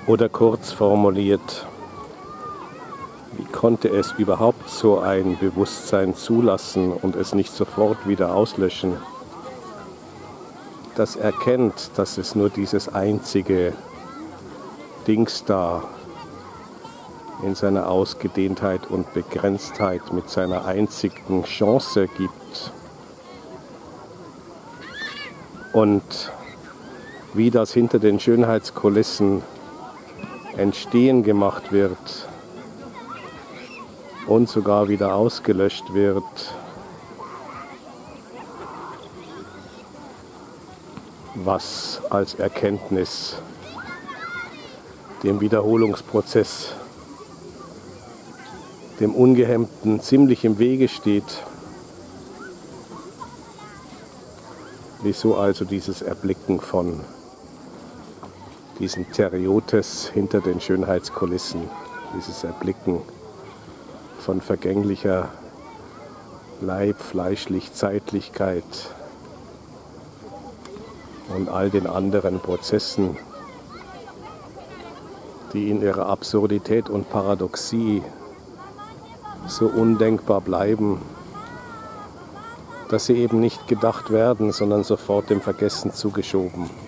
Oder kurz formuliert, wie konnte es überhaupt so ein Bewusstsein zulassen und es nicht sofort wieder auslöschen, das erkennt, dass es nur dieses einzige Dings da in seiner Ausgedehntheit und Begrenztheit mit seiner einzigen Chance gibt. Und wie das hinter den Schönheitskulissen entstehen gemacht wird und sogar wieder ausgelöscht wird, was als Erkenntnis dem Wiederholungsprozess, dem Ungehemmten ziemlich im Wege steht. Wieso also dieses Erblicken von diesen Teriotes hinter den Schönheitskulissen, dieses Erblicken von vergänglicher Leib-, Fleischlich-, Zeitlichkeit und all den anderen Prozessen, die in ihrer Absurdität und Paradoxie so undenkbar bleiben, dass sie eben nicht gedacht werden, sondern sofort dem Vergessen zugeschoben.